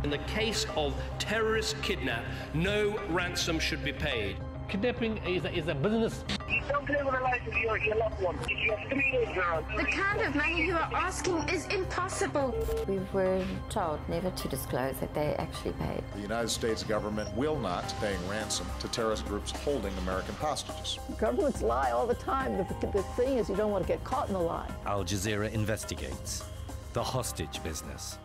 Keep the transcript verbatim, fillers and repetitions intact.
In the case of terrorist kidnap, no ransom should be paid. Kidnapping is a, is a business. You don't play with the life of your, your loved one. If you have three little girls. The kind of money you are asking is impossible. We were told never to disclose that they actually paid. The United States government will not pay ransom to terrorist groups holding American hostages. Governments lie all the time. The, the thing is, you don't want to get caught in the lie. Al Jazeera investigates the hostage business.